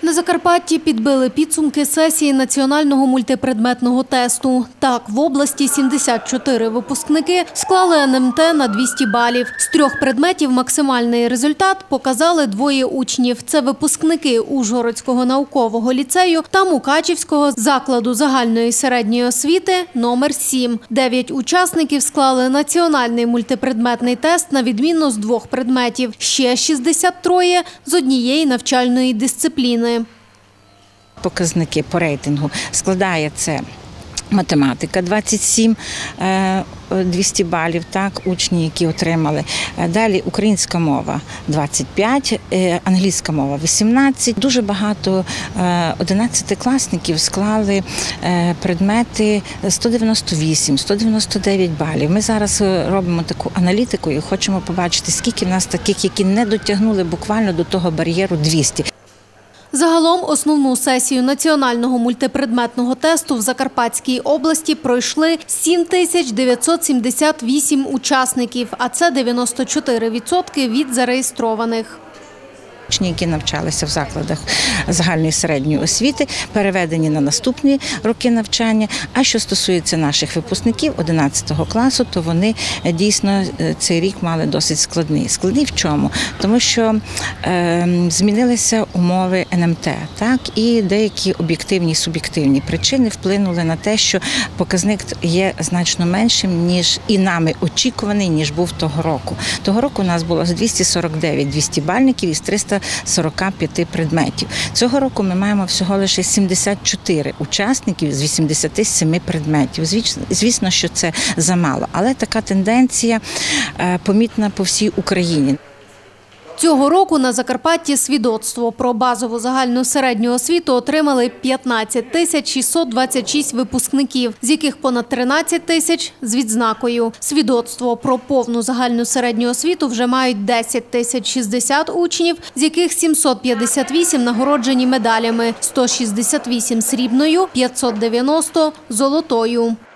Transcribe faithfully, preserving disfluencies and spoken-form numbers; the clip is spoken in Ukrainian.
На Закарпатті підбили підсумки сесії національного мультипредметного тесту. Так, в області сімдесят чотири випускники склали ен ем те на двісті балів. З трьох предметів максимальний результат показали двоє учнів. Це випускники Ужгородського наукового ліцею та Мукачівського закладу загальної середньої освіти номер сім. Дев'ять учасників склали національний мультипредметний тест на відмінно з двох предметів. Ще шістдесят три з однієї навчальної дисципліни. Показники по рейтингу складає це математика двадцять сім, двісті балів, так, учні, які отримали. Далі українська мова двадцять п'ять, англійська мова вісімнадцять. Дуже багато одинадцятикласників склали предмети сто дев'яносто вісім, сто дев'яносто дев'ять балів. Ми зараз робимо таку аналітику і хочемо побачити, скільки в нас таких, які не дотягнули буквально до того бар'єру двісті. Загалом основну сесію національного мультипредметного тесту в Закарпатській області пройшли сім тисяч дев'ятсот сімдесят вісім учасників, а це дев'яносто чотири відсотки від зареєстрованих. Учні, які навчалися в закладах загальної середньої освіти, переведені на наступні роки навчання. А що стосується наших випускників одинадцятого класу, то вони дійсно цей рік мали досить складний. Складний в чому? Тому що е, змінилися умови ен ем те, так, і деякі об'єктивні і суб'єктивні причини вплинули на те, що показник є значно меншим, ніж і нами очікуваний, ніж був того року. Того року у нас було двісті сорок дев'ять двістібальників із триста сорок п'ять предметів. Цього року ми маємо всього лише сімдесят чотири учасників з вісімдесят сім предметів. Звісно, що це замало, але така тенденція помітна по всій Україні. Цього року на Закарпатті свідоцтво про базову загальну середню освіту отримали п'ятнадцять тисяч шістсот двадцять шість випускників, з яких понад тринадцять тисяч з відзнакою. Свідоцтво про повну загальну середню освіту вже мають десять тисяч шістдесят учнів, з яких сімсот п'ятдесят вісім нагороджені медалями, сто шістдесят вісім срібною, п'ятсот дев'яносто золотою.